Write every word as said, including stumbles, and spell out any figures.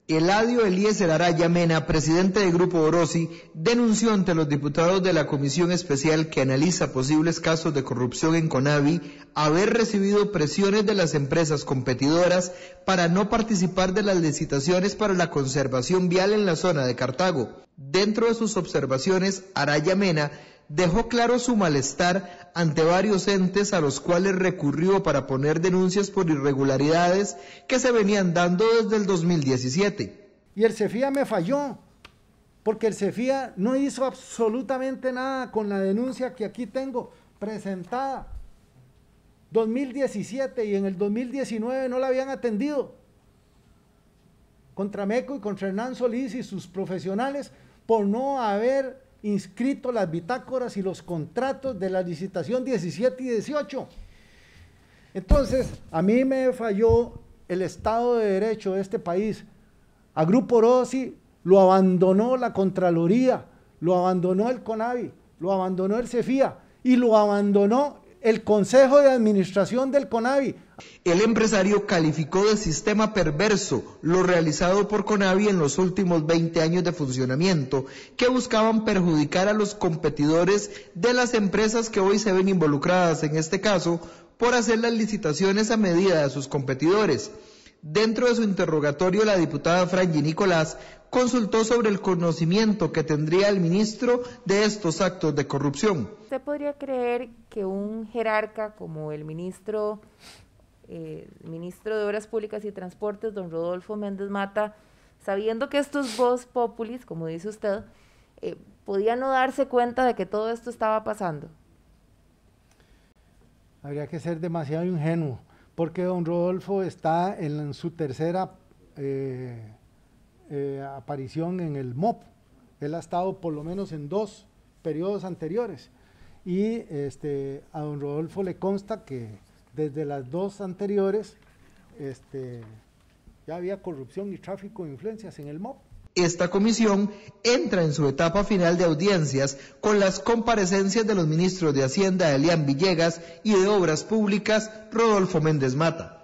Eladio Eliezer Araya Mena, presidente del Grupo Orosi, denunció ante los diputados de la Comisión Especial que analiza posibles casos de corrupción en Conavi haber recibido presiones de las empresas competidoras para no participar de las licitaciones para la conservación vial en la zona de Cartago. Dentro de sus observaciones, Araya Mena dejó claro su malestar ante varios entes a los cuales recurrió para poner denuncias por irregularidades que se venían dando desde el dos mil diecisiete. Y el CEFIA me falló, porque el CEFIA no hizo absolutamente nada con la denuncia que aquí tengo presentada. dos mil diecisiete y en el dos mil diecinueve no la habían atendido. Contra Meco y contra Hernán Solís y sus profesionales por no haber inscrito las bitácoras y los contratos de la licitación diecisiete y dieciocho. Entonces, a mí me falló el Estado de Derecho de este país. A Grupo Orosi lo abandonó la Contraloría, lo abandonó el CONAVI, lo abandonó el CEFIA y lo abandonó el Consejo de Administración del CONAVI. El empresario calificó de sistema perverso lo realizado por Conavi en los últimos veinte años de funcionamiento, que buscaban perjudicar a los competidores de las empresas que hoy se ven involucradas en este caso por hacer las licitaciones a medida de sus competidores. Dentro de su interrogatorio, la diputada Franji Nicolás consultó sobre el conocimiento que tendría el ministro de estos actos de corrupción. ¿Usted podría creer que un jerarca como el ministro, eh, ministro de Obras Públicas y Transportes, don Rodolfo Méndez Mata, sabiendo que esto es voz populis, como dice usted, eh, podía no darse cuenta de que todo esto estaba pasando? Habría que ser demasiado ingenuo, porque don Rodolfo está en su tercera eh, eh, aparición en el M O P. Él ha estado por lo menos en dos periodos anteriores. Y este, a don Rodolfo le consta que desde las dos anteriores este, ya había corrupción y tráfico de influencias en el M O P. Esta comisión entra en su etapa final de audiencias con las comparecencias de los ministros de Hacienda, Elian Villegas, y de Obras Públicas, Rodolfo Méndez Mata.